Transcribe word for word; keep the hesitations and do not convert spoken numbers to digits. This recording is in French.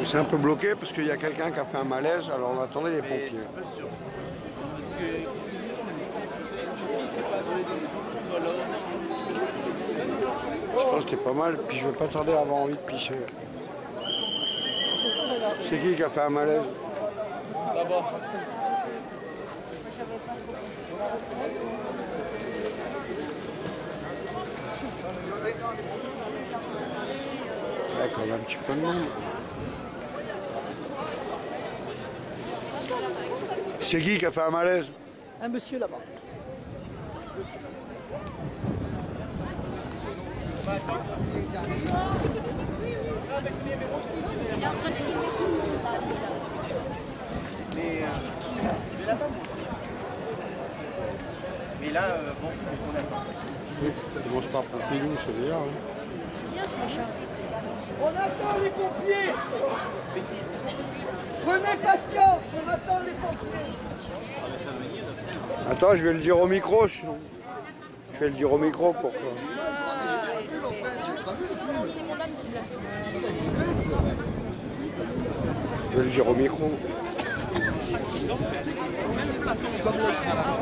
Donc c'est un peu bloqué parce qu'il y a quelqu'un qui a fait un malaise, alors on attendait les pompiers. C'est pas sûr. Parce que c'est pas donné des colonnes. Je pense que c'était pas mal, puis je vais pas tarder à avoir envie de pisser. C'est qui qui a fait un malaise? Là-bas. Il y a quand même un petit peu de monde. C'est qui qui a fait un malaise? Un monsieur là-bas. Il est en train de filmer tout le monde là. Mais, euh, mais là-bas aussi. Mais là, euh, bon, on attend. Ça commence par Pompidou, c'est bien. Hein. C'est bien ce machin. On attend les pompiers. Prenez patience, on attend les pompiers. Attends, je vais le dire au micro, sinon. Je vais le dire au micro, pourquoi? Je vais le dire au micro.